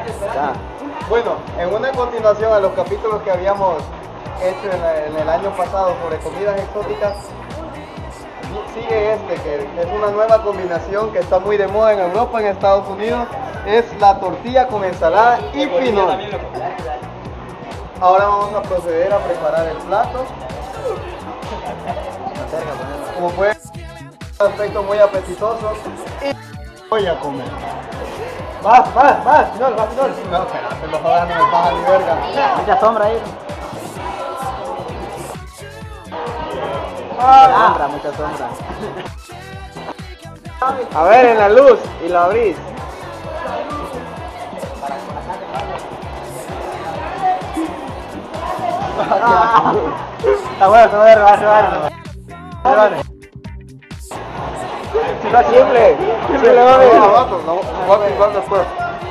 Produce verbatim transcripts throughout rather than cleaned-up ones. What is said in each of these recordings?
Ya. Bueno, en una continuación a los capítulos que habíamos hecho en, la- en el año pasado sobre comidas exóticas, sigue este, que es una nueva combinación que está muy de moda en Europa, en Estados Unidos, es la tortilla con ensalada y pinol. Ahora vamos a proceder a preparar el plato. Como pueden ver, un aspecto muy apetitoso y voy a comer. Vas, vas, vas, pinol, vas, pinol. No, espérate, los jodas no me pasan ni verga. Mucha sombra ahí. Ah, Sombra, mucha sombra. a ver, en la luz y lo abrís. Está bueno, está bueno, va, va, va. Está simple. Simple, mami. No, voy a picar después.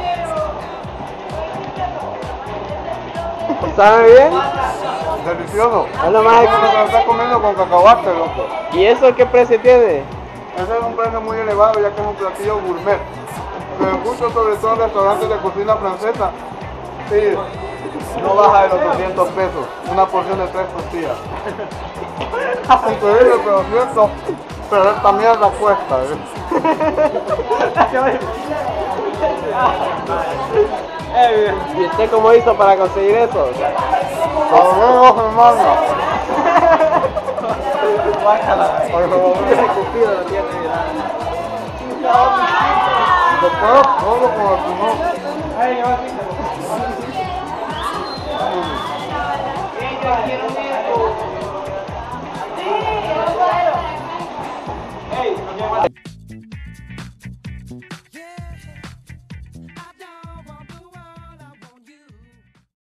¿Sabe bien? Delicioso. Es lo más. Es como que lo estás comiendo con cacahuate, loco. ¿Y eso qué precio tiene? Ese es un precio muy elevado ya que es un platillo gourmet. Me gusta sobre todo en restaurantes de cocina francesa. Sí, no baja de los doscientos pesos. Una porción de tres tortillas. Increíble, pero cierto. Pero esta mierda cuesta, ¿eh? ¿Y usted cómo hizo para conseguir eso? Ahorré dos semanas. Por favor, Cupido lo tiene, mira. después todo con el pinol.